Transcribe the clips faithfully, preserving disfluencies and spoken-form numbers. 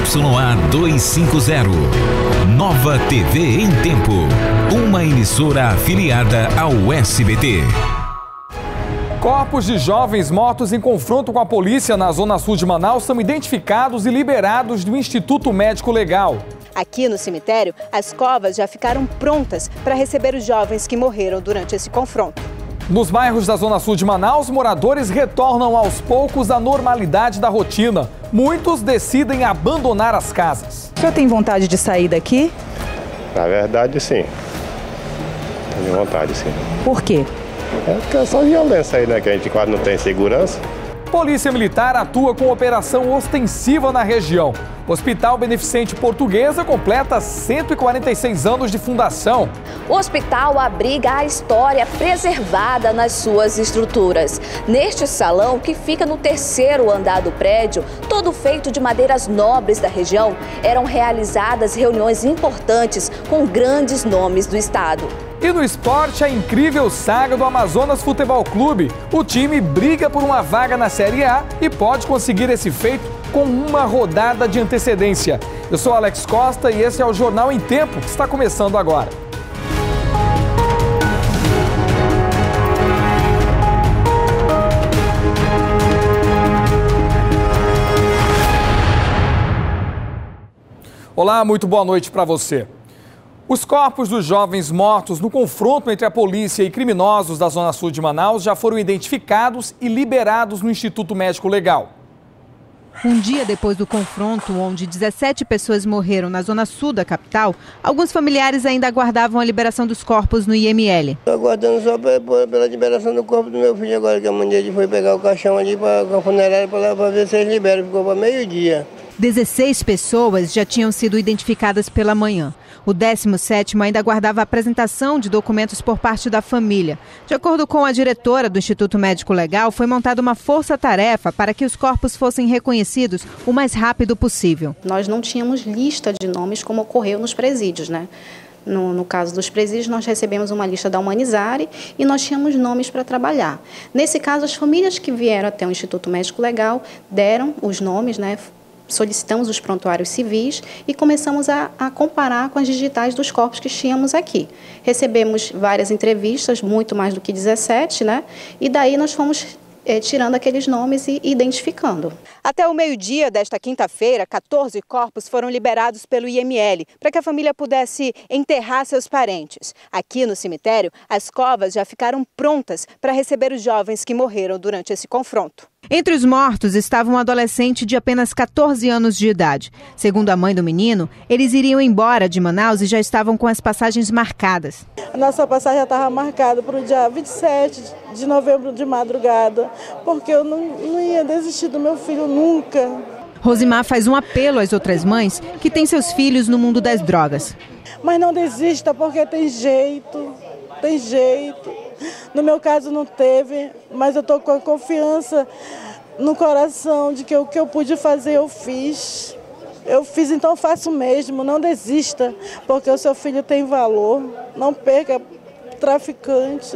A duzentos e cinquenta, Nova T V em Tempo, uma emissora afiliada ao S B T. Corpos de jovens mortos em confronto com a polícia na zona sul de Manaus são identificados e liberados do Instituto Médico Legal. Aqui no cemitério, as covas já ficaram prontas para receber os jovens que morreram durante esse confronto. Nos bairros da zona sul de Manaus, moradores retornam aos poucos à normalidade da rotina. Muitos decidem abandonar as casas. O senhor tem vontade de sair daqui? Na verdade, sim. Tenho vontade, sim. Por quê? É porque é só violência aí, né? Que a gente quase não tem segurança. Polícia Militar atua com operação ostensiva na região. O Hospital Beneficente Portuguesa completa cento e quarenta e seis anos de fundação. O hospital abriga a história preservada nas suas estruturas. Neste salão, que fica no terceiro andar do prédio, todo feito de madeiras nobres da região, eram realizadas reuniões importantes com grandes nomes do estado. E no esporte, a incrível saga do Amazonas Futebol Clube. O time briga por uma vaga na Série A e pode conseguir esse feito com uma rodada de antecedência. Eu sou Alex Costa e esse é o Jornal em Tempo, que está começando agora. Olá, muito boa noite para você. Os corpos dos jovens mortos no confronto entre a polícia e criminosos da Zona Sul de Manaus já foram identificados e liberados no Instituto Médico Legal. Um dia depois do confronto, onde dezessete pessoas morreram na zona sul da capital, alguns familiares ainda aguardavam a liberação dos corpos no I M L. Estou aguardando só pela liberação do corpo do meu filho agora, que amanhã ele foi pegar o caixão ali para a funerária para ver se eles liberam, ficou para meio-dia. dezesseis pessoas já tinham sido identificadas pela manhã. O décimo sétimo ainda aguardava a apresentação de documentos por parte da família. De acordo com a diretora do Instituto Médico Legal, foi montada uma força-tarefa para que os corpos fossem reconhecidos o mais rápido possível. Nós não tínhamos lista de nomes como ocorreu nos presídios, né? No, no caso dos presídios, nós recebemos uma lista da Humanizare e nós tínhamos nomes para trabalhar. Nesse caso, as famílias que vieram até o Instituto Médico Legal deram os nomes, né? Solicitamos os prontuários civis e começamos a, a comparar com as digitais dos corpos que tínhamos aqui. Recebemos várias entrevistas, muito mais do que dezessete, né? E daí nós fomos é, tirando aqueles nomes e identificando. Até o meio-dia desta quinta-feira, quatorze corpos foram liberados pelo I M L para que a família pudesse enterrar seus parentes. Aqui no cemitério, as covas já ficaram prontas para receber os jovens que morreram durante esse confronto. Entre os mortos estava um adolescente de apenas quatorze anos de idade. Segundo a mãe do menino, eles iriam embora de Manaus e já estavam com as passagens marcadas. A nossa passagem já estava marcada para o dia vinte e sete de novembro de madrugada, porque eu não, não ia desistir do meu filho nunca. Rosimar faz um apelo às outras mães que têm seus filhos no mundo das drogas. Mas não desista, porque tem jeito, tem jeito. No meu caso não teve, mas eu estou com a confiança no coração de que o que eu pude fazer eu fiz. Eu fiz, então faço mesmo, não desista, porque o seu filho tem valor, não perca traficante.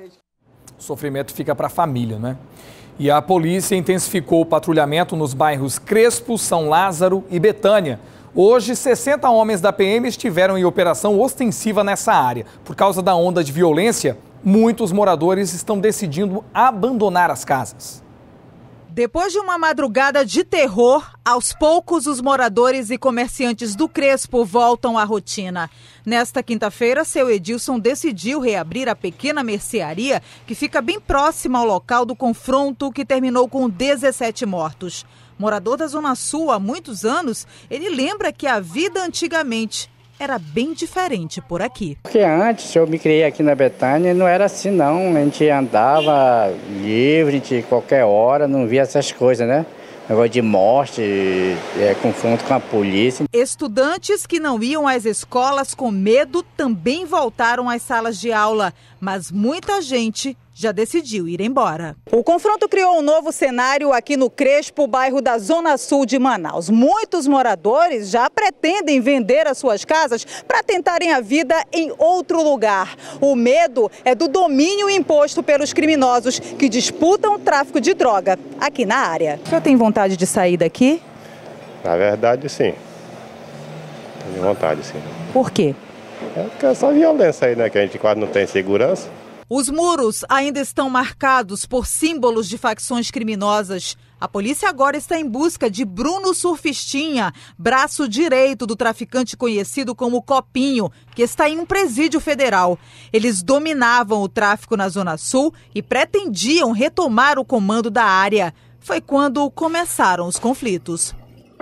O sofrimento fica para a família, né? E a polícia intensificou o patrulhamento nos bairros Crespo, São Lázaro e Betânia. Hoje, sessenta homens da P M estiveram em operação ostensiva nessa área. Por causa da onda de violência, muitos moradores estão decidindo abandonar as casas. Depois de uma madrugada de terror, aos poucos os moradores e comerciantes do Crespo voltam à rotina. Nesta quinta-feira, seu Edilson decidiu reabrir a pequena mercearia que fica bem próxima ao local do confronto que terminou com dezessete mortos. Morador da Zona Sul há muitos anos, ele lembra que a vida antigamente era bem diferente por aqui. Porque antes eu me criei aqui na Betânia, não era assim não, a gente andava livre de qualquer hora, não via essas coisas, né? Negócio de morte, é, confronto com a polícia. Estudantes que não iam às escolas com medo também voltaram às salas de aula, mas muita gente já decidiu ir embora. O confronto criou um novo cenário aqui no Crespo, bairro da Zona Sul de Manaus. Muitos moradores já pretendem vender as suas casas para tentarem a vida em outro lugar. O medo é do domínio imposto pelos criminosos que disputam o tráfico de droga aqui na área. O senhor tem vontade de sair daqui? Na verdade, sim. Tenho vontade, sim. Por quê? É porque essa violência aí, né, que a gente quase não tem segurança. Os muros ainda estão marcados por símbolos de facções criminosas. A polícia agora está em busca de Bruno Surfistinha, braço direito do traficante conhecido como Copinho, que está em um presídio federal. Eles dominavam o tráfico na Zona Sul e pretendiam retomar o comando da área. Foi quando começaram os conflitos.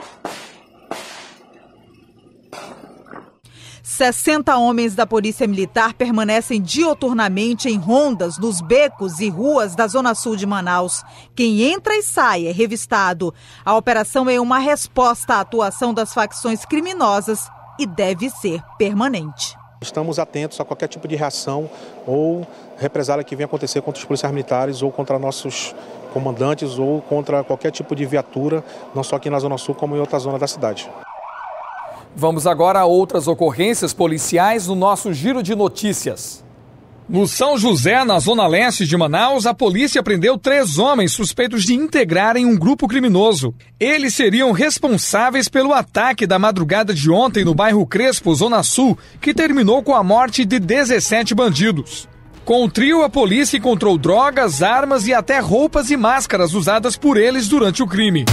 sessenta homens da Polícia Militar permanecem dioturnamente em rondas nos becos e ruas da Zona Sul de Manaus. Quem entra e sai é revistado. A operação é uma resposta à atuação das facções criminosas e deve ser permanente. Estamos atentos a qualquer tipo de reação ou represália que venha acontecer contra os policiais militares ou contra nossos comandantes ou contra qualquer tipo de viatura, não só aqui na Zona Sul como em outra zona da cidade. Vamos agora a outras ocorrências policiais no nosso Giro de Notícias. No São José, na zona leste de Manaus, a polícia prendeu três homens suspeitos de integrarem um grupo criminoso. Eles seriam responsáveis pelo ataque da madrugada de ontem no bairro Crespo, Zona Sul, que terminou com a morte de dezessete bandidos. Com o trio, a polícia encontrou drogas, armas e até roupas e máscaras usadas por eles durante o crime.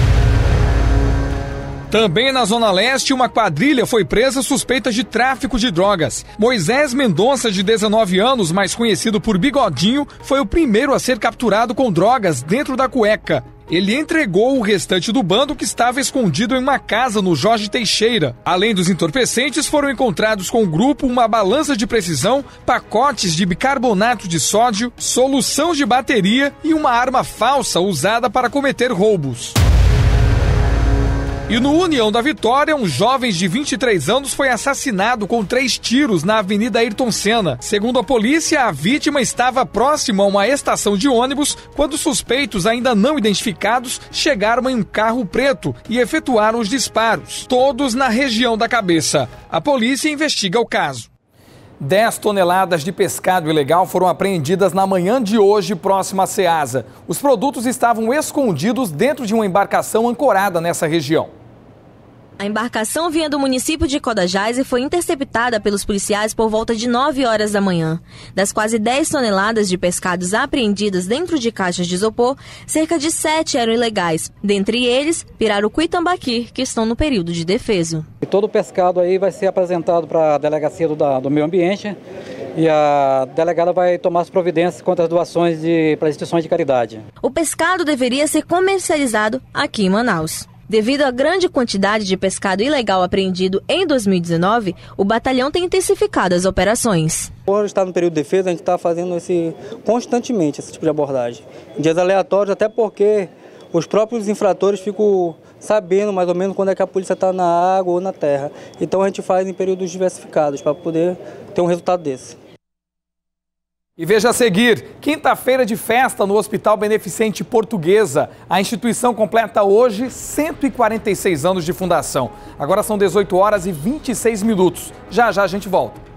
Também na Zona Leste, uma quadrilha foi presa suspeita de tráfico de drogas. Moisés Mendonça, de dezenove anos, mais conhecido por Bigodinho, foi o primeiro a ser capturado com drogas dentro da cueca. Ele entregou o restante do bando que estava escondido em uma casa no Jorge Teixeira. Além dos entorpecentes, foram encontrados com o grupo uma balança de precisão, pacotes de bicarbonato de sódio, solução de bateria e uma arma falsa usada para cometer roubos. E no União da Vitória, um jovem de vinte e três anos foi assassinado com três tiros na Avenida Ayrton Senna. Segundo a polícia, a vítima estava próxima a uma estação de ônibus quando suspeitos ainda não identificados chegaram em um carro preto e efetuaram os disparos, todos na região da cabeça. A polícia investiga o caso. dez toneladas de pescado ilegal foram apreendidas na manhã de hoje, próximo à Ceasa. Os produtos estavam escondidos dentro de uma embarcação ancorada nessa região. A embarcação vinha do município de Codajás e foi interceptada pelos policiais por volta de nove horas da manhã. Das quase dez toneladas de pescados apreendidas dentro de caixas de isopor, cerca de sete eram ilegais. Dentre eles, pirarucu e tambaqui, que estão no período de defeso. E todo o pescado aí vai ser apresentado para a delegacia do, do meio ambiente e a delegada vai tomar as providências contra as doações para instituições de caridade. O pescado deveria ser comercializado aqui em Manaus. Devido à grande quantidade de pescado ilegal apreendido em dois mil e dezenove, o batalhão tem intensificado as operações. Por estar no período de defesa, a gente está fazendo esse, constantemente esse tipo de abordagem. Em dias aleatórios, até porque os próprios infratores ficam sabendo mais ou menos quando é que a polícia está na água ou na terra. Então a gente faz em períodos diversificados para poder ter um resultado desse. E veja a seguir, quinta-feira de festa no Hospital Beneficente Portuguesa. A instituição completa hoje cento e quarenta e seis anos de fundação. Agora são dezoito horas e vinte e seis minutos. Já já a gente volta.